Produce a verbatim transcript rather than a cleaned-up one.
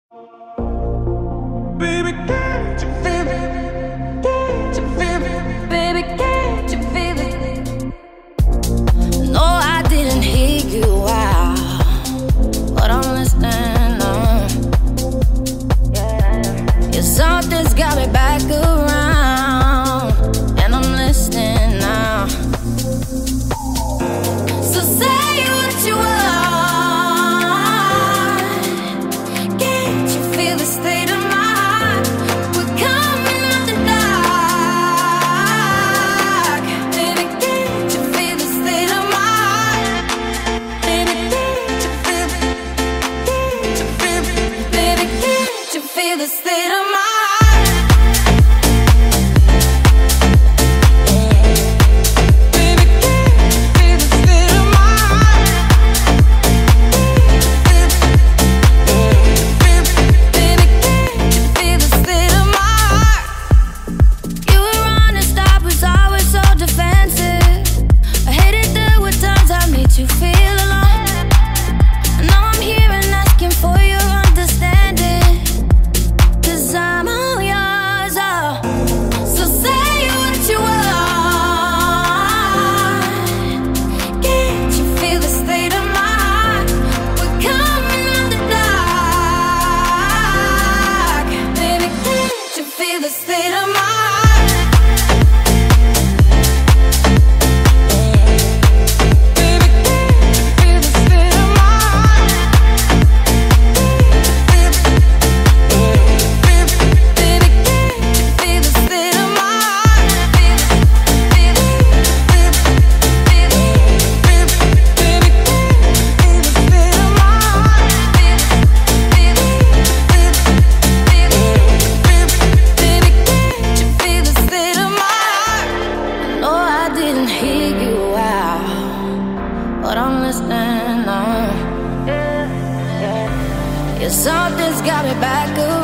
Baby, can't you feel it? Can't you feel it? Baby, can't you feel it? No, I didn't hear you out, but I'm listening now. Yeah, something's got me back around, and I'm listening now. So say what you want. Can't you feel the state of my heart? We're coming out the dark. Baby, can't you feel the state of my heart? Baby, can't you feel it? Can't you feel it? Baby, can't you feel the state of my heart? Something's got me back up.